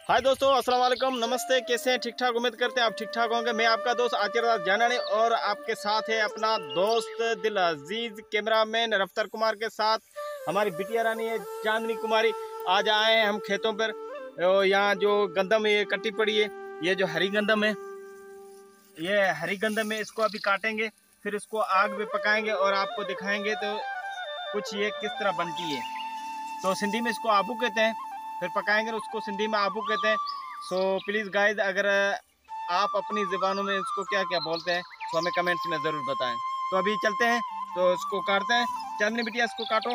हाय दोस्तों, अस्सलाम वालेकुम, नमस्ते। कैसे हैं? ठीक ठाक, उम्मीद करते हैं आप ठीक ठाक होंगे। मैं आपका दोस्त आतिरदास जानानी और आपके साथ है अपना दोस्त दिल अजीज कैमरामैन रफ्तार कुमार के साथ हमारी बिटिया रानी है चांदनी कुमारी। आज आए हैं हम खेतों पर। यहाँ जो गंदम ये कट्टी पड़ी है, ये जो हरी गंदम है, ये हरी गंदम है। इसको अभी काटेंगे, फिर इसको आग में पकाएंगे और आपको दिखाएंगे तो कुछ ये किस तरह बनती है। तो सिंधी में इसको आबू कहते हैं, फिर पकाएंगे उसको सिंधी में आबू कहते हैं। सो प्लीज़ गाइस, अगर आप अपनी ज़बानों में इसको क्या क्या बोलते हैं तो हमें कमेंट्स में ज़रूर बताएं। तो अभी चलते हैं, तो इसको काटते हैं। चांदनी बिटिया इसको काटो।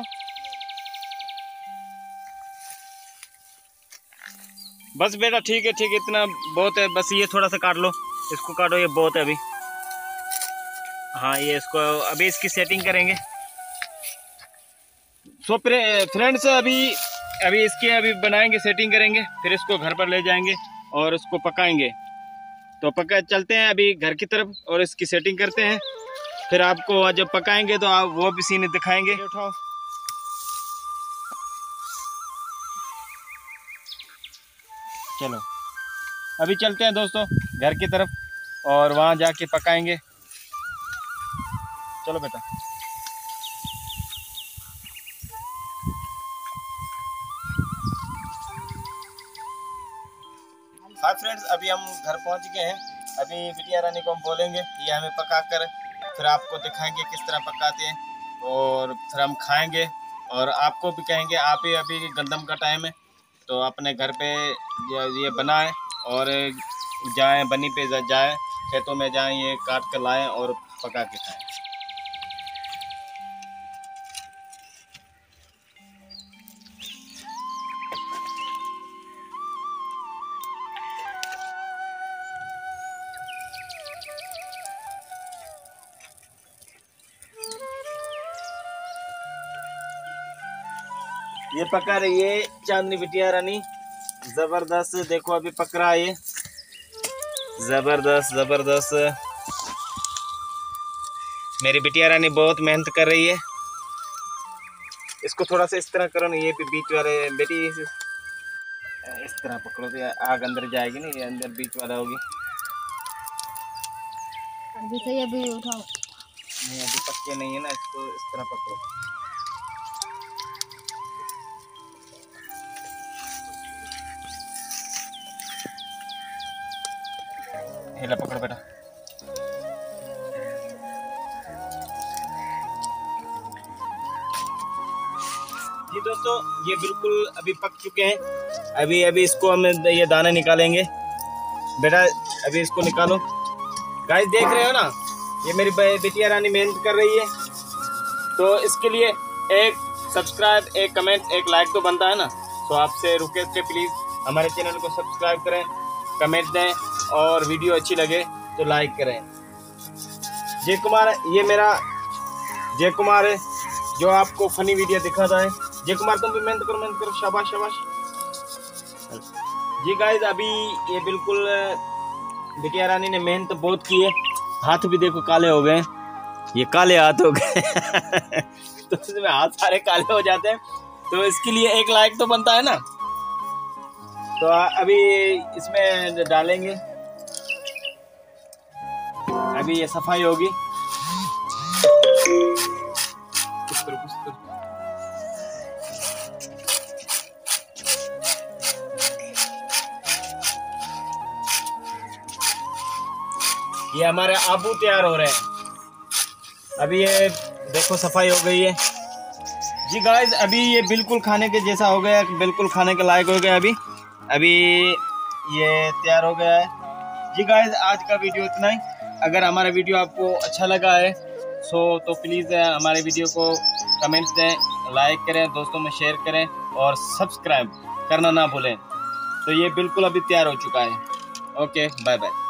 बस बेटा, ठीक है, इतना बहुत है, बस ये थोड़ा सा काट लो, इसको काटो, ये बहुत है अभी। हाँ, ये इसको अभी इसकी सेटिंग करेंगे। सो फ्रेंड्स, अभी इसकी अभी बनाएंगे, सेटिंग करेंगे, फिर इसको घर पर ले जाएंगे और इसको पकाएंगे। तो चलते हैं अभी घर की तरफ और इसकी सेटिंग करते हैं। फिर आपको जब पकाएंगे तो आप वो भी सीन दिखाएंगे। उठाओ। चलो अभी चलते हैं दोस्तों घर की तरफ और वहाँ जाके पकाएंगे। चलो बेटा। हाय फ्रेंड्स, अभी हम घर पहुंच गए हैं। अभी बिटिया रानी को हम बोलेंगे ये हमें पका कर, फिर आपको दिखाएंगे किस तरह पकाते हैं और फिर हम खाएंगे और आपको भी कहेंगे। आप ही अभी गंदम का टाइम है तो अपने घर पे ये बनाएं और जाएं, बनी पे जाएं, खेतों में जाएं, ये काट कर लाएं और पका के खाएं। ये पका रही है चांदनी बिटिया रानी, जबरदस्त। देखो अभी पक रहा है ये, जबरदस्त जबरदस्त। मेरी बिटिया रानी बहुत मेहनत कर रही है। इसको थोड़ा सा इस तरह करो ना, ये बीच वाले बेटी इस तरह पकड़ो तो आग अंदर जाएगी ना, ये अंदर बीच वाला होगी। अभी सही, अभी उठाओ। नहीं, अभी पक्के नहीं है ना, इसको इस तरह पकड़ो। हिला पकड़ो बेटा। जी दोस्तों, ये बिल्कुल अभी पक चुके हैं। अभी इसको हम ये दाने निकालेंगे। बेटा अभी इसको निकालो। गाइस देख रहे हो ना, ये मेरी बिटिया रानी मेहनत कर रही है, तो इसके लिए एक सब्सक्राइब, एक कमेंट, एक लाइक तो बनता है ना। तो आपसे रिक्वेस्ट है, प्लीज़ हमारे चैनल को सब्सक्राइब करें, कमेंट दें और वीडियो अच्छी लगे तो लाइक करें। जय कुमार, ये मेरा जय कुमार है जो आपको फनी वीडियो दिखाता है। जय कुमार, तुम भी मेहनत करो, शाबाश शाबाश। जी गाइस, अभी ये बिल्कुल बिटिया रानी ने मेहनत बहुत की है। हाथ भी देखो काले हो गए, ये काले हाथ हो गए तो इसमें हाथ सारे काले हो जाते हैं, तो इसके लिए एक लाइक तो बनता है ना। तो अभी इसमें डालेंगे, अभी ये सफाई होगी। ये हमारे आबू तैयार हो रहे हैं। अभी ये देखो सफाई हो गई है। जी गाइस, अभी ये बिल्कुल खाने के जैसा हो गया, बिल्कुल खाने के लायक हो गया। अभी ये तैयार हो गया है। जी गाइस, आज का वीडियो इतना ही। अगर हमारा वीडियो आपको अच्छा लगा है तो प्लीज़ हमारे वीडियो को कमेंट्स दें, लाइक करें, दोस्तों में शेयर करें और सब्सक्राइब करना ना भूलें। तो ये बिल्कुल अभी तैयार हो चुका है। Okay, bye bye.